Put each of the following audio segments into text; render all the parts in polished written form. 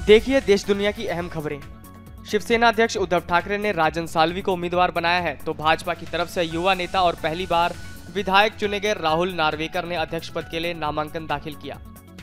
देखिए देश दुनिया की अहम खबरें। शिवसेना अध्यक्ष उद्धव ठाकरे ने राजन साल्वी को उम्मीदवार बनाया है, तो भाजपा की तरफ से युवा नेता और पहली बार विधायक चुने गए राहुल नार्वेकर ने अध्यक्ष पद के लिए नामांकन दाखिल किया।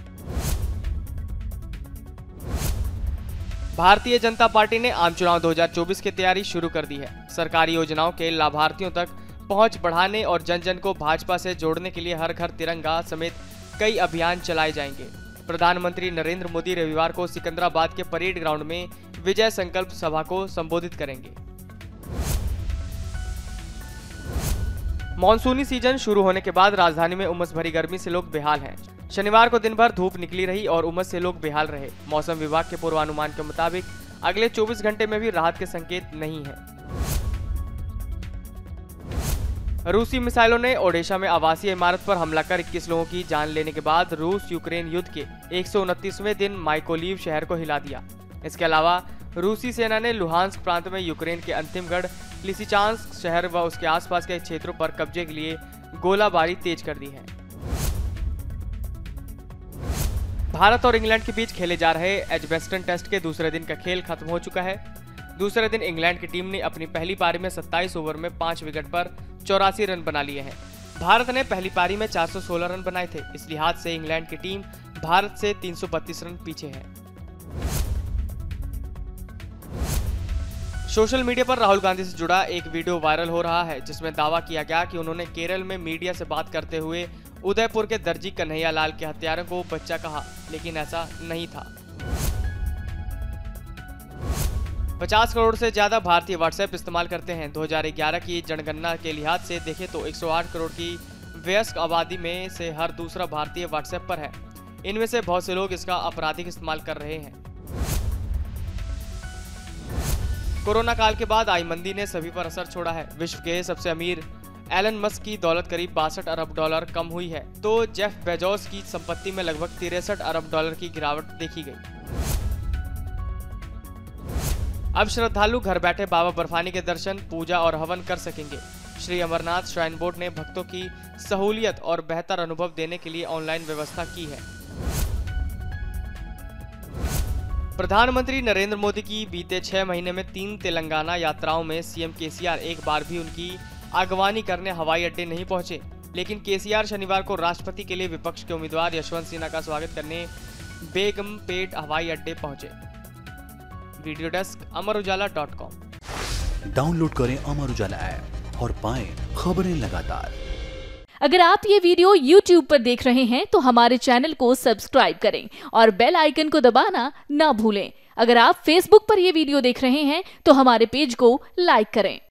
भारतीय जनता पार्टी ने आम चुनाव 2024 की तैयारी शुरू कर दी है। सरकारी योजनाओं के लाभार्थियों तक पहुंच बढ़ाने और जन जन को भाजपा से जोड़ने के लिए हर घर तिरंगा समेत कई अभियान चलाए जाएंगे। प्रधानमंत्री नरेंद्र मोदी रविवार को सिकंदराबाद के परेड ग्राउंड में विजय संकल्प सभा को संबोधित करेंगे। मॉनसूनी सीजन शुरू होने के बाद राजधानी में उमस भरी गर्मी से लोग बेहाल हैं। शनिवार को दिन भर धूप निकली रही और उमस से लोग बेहाल रहे। मौसम विभाग के पूर्वानुमान के मुताबिक अगले 24 घंटे में भी राहत के संकेत नहीं है। रूसी मिसाइलों ने ओडेशा में आवासीय इमारत पर हमला कर 21 लोगों की जान लेने के बाद रूस यूक्रेन युद्ध के 129वें दिन माइकोलीव शहर को हिला दिया। इसके अलावा रूसी सेना ने लुहांस्क प्रांत में यूक्रेन के अंतिम गढ़ लिसिचांस्क शहर व उसके आसपास के क्षेत्रों पर कब्जे के लिए गोलाबारी तेज कर दी है। भारत और इंग्लैंड के बीच खेले जा रहे एजबेस्टन टेस्ट के दूसरे दिन का खेल खत्म हो चुका है। दूसरे दिन इंग्लैंड की टीम ने अपनी पहली पारी में 27 ओवर में 5 विकेट पर 84 रन बना लिए हैं। भारत ने पहली पारी में 416 रन बनाए थे। इस लिहाज से इंग्लैंड की टीम भारत से 332 रन पीछे है। सोशल मीडिया पर राहुल गांधी से जुड़ा एक वीडियो वायरल हो रहा है, जिसमें दावा किया गया कि उन्होंने केरल में मीडिया से बात करते हुए उदयपुर के दर्जी कन्हैया लाल के हत्यारों को बच्चा कहा, लेकिन ऐसा नहीं था। 50 करोड़ से ज्यादा भारतीय व्हाट्सएप इस्तेमाल करते हैं। 2011 की जनगणना के लिहाज से देखें तो 108 करोड़ की वयस्क आबादी में से हर दूसरा भारतीय व्हाट्सएप पर है। इनमें से बहुत से लोग इसका आपराधिक इस्तेमाल कर रहे हैं। कोरोना काल के बाद आई मंदी ने सभी पर असर छोड़ा है। विश्व के सबसे अमीर एलन मस्क की दौलत करीब $62 अरब कम हुई है, तो जेफ बेजोस की संपत्ति में लगभग $63 अरब की गिरावट देखी गई। अब श्रद्धालु घर बैठे बाबा बर्फानी के दर्शन, पूजा और हवन कर सकेंगे। श्री अमरनाथ श्राइन बोर्ड ने भक्तों की सहूलियत और बेहतर अनुभव देने के लिए ऑनलाइन व्यवस्था की है। प्रधानमंत्री नरेंद्र मोदी की बीते 6 महीने में 3 तेलंगाना यात्राओं में सीएम केसीआर एक बार भी उनकी अगवानी करने हवाई अड्डे नहीं पहुंचे, लेकिन केसीआर शनिवार को राष्ट्रपति के लिए विपक्ष के उम्मीदवार यशवंत सिन्हा का स्वागत करने बेगमपेट हवाई अड्डे पहुंचे। Video desk amarujala.com। डाउनलोड करें अमर उजाला ऐप और पाएं खबरें लगातार। अगर आप ये वीडियो YouTube पर देख रहे हैं तो हमारे चैनल को सब्सक्राइब करें और बेल आइकन को दबाना ना भूलें। अगर आप Facebook पर ये वीडियो देख रहे हैं तो हमारे पेज को लाइक करें।